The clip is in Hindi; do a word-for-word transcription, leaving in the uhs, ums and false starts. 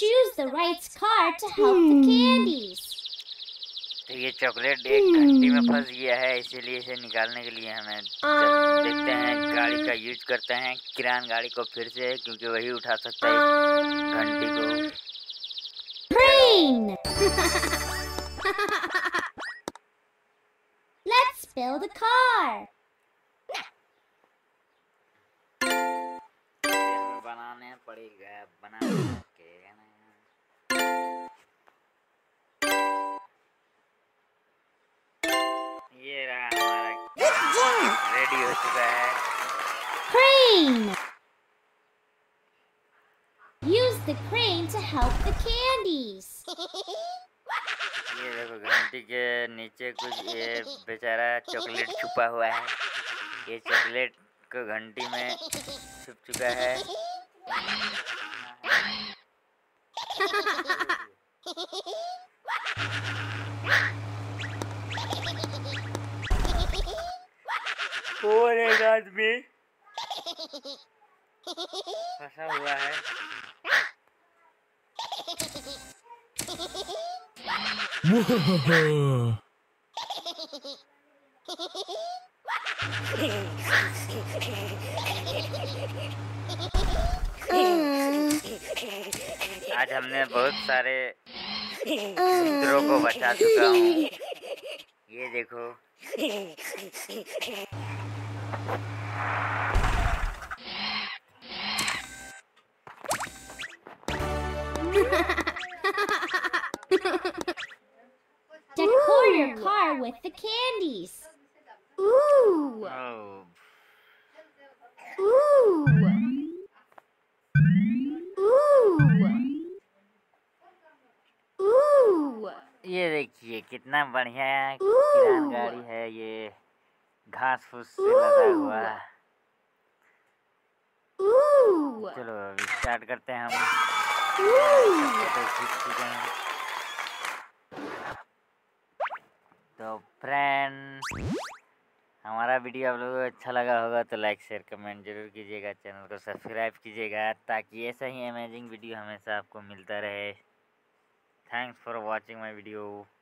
choose the right car to help the candies. तो ये चॉकलेट एक घंटी में फंस गया है, इसीलिए इसे निकालने के लिए हमें देखते हैं गाड़ी का यूज करते हैं, किरान गाड़ी को फिर से, क्योंकि वही उठा सकता है घंटी को। Train. Let's build a car. बनाने पड़ेगा, बनाने के ना। ये रहा हमारा, रेडी हो चुका है। Crane. Use the crane to help the candies. ये देखो घंटी के नीचे कुछ ये बेचारा चॉकलेट छुपा हुआ है। ये चॉकलेट को घंटी में छुप चुका है। और एक आदमी फंसा हुआ है। आज हमने बहुत सारे मित्रों को बचा चुका हूँ। ये देखो Decor your car with the candies. Ooh. oh. Ooh. Ooh. Ooh. ये देखिए कितना बढ़िया किरान गाड़ी है, ये घास फूस से लगा हुआ। चलो अभी स्टार्ट करते हैं हम। फोटो खींच चुके हैं। तो फ्रेंड, हमारा वीडियो आप लोगों को अच्छा लगा होगा तो लाइक शेयर कमेंट जरूर कीजिएगा, चैनल को सब्सक्राइब कीजिएगा ताकि ऐसा ही अमेजिंग वीडियो हमेशा आपको मिलता रहे। Thanks for watching my video.